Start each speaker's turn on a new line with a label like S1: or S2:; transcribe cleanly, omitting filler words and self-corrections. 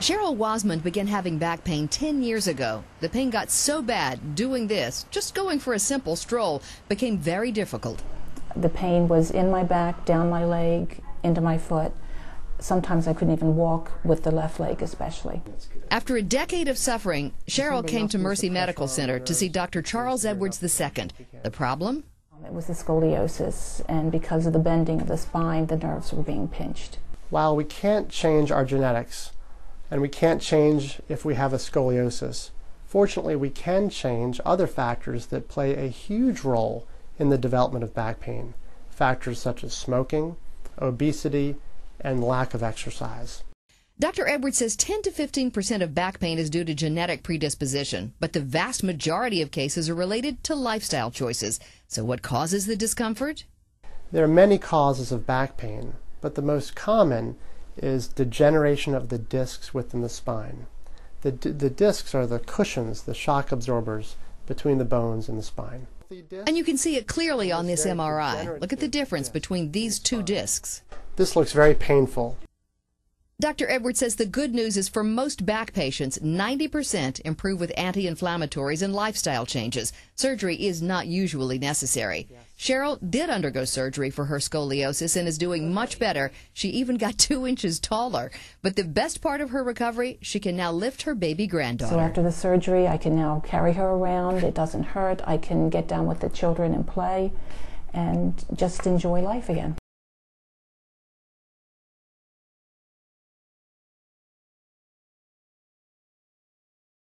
S1: Cheryl Wasmond began having back pain 10 years ago. The pain got so bad, doing this, just going for a simple stroll, became very difficult.
S2: The pain was in my back, down my leg, into my foot. Sometimes I couldn't even walk with the left leg especially.
S1: After a decade of suffering, Cheryl came to Mercy Medical Center to see Dr. Charles Edwards II. The problem?
S2: It was the scoliosis, and because of the bending of the spine, the nerves were being pinched.
S3: While we can't change our genetics, and we can't change if we have a scoliosis, fortunately we can change other factors that play a huge role in the development of back pain. Factors such as smoking, obesity, and lack of exercise.
S1: Dr. Edwards says 10 to 15% of back pain is due to genetic predisposition, but the vast majority of cases are related to lifestyle choices. So what causes the discomfort?
S3: There are many causes of back pain, but the most common is degeneration of the discs within the spine. The discs are the cushions, the shock absorbers between the bones and the spine.
S1: And you can see it clearly on this MRI. Look at the difference between these two discs.
S3: This looks very painful.
S1: Dr. Edwards says the good news is for most back patients, 90% improve with anti-inflammatories and lifestyle changes. Surgery is not usually necessary. Cheryl did undergo surgery for her scoliosis and is doing much better. She even got 2 inches taller. But the best part of her recovery, she can now lift her baby granddaughter.
S2: So after the surgery, I can now carry her around. It doesn't hurt. I can get down with the children and play and just enjoy life again.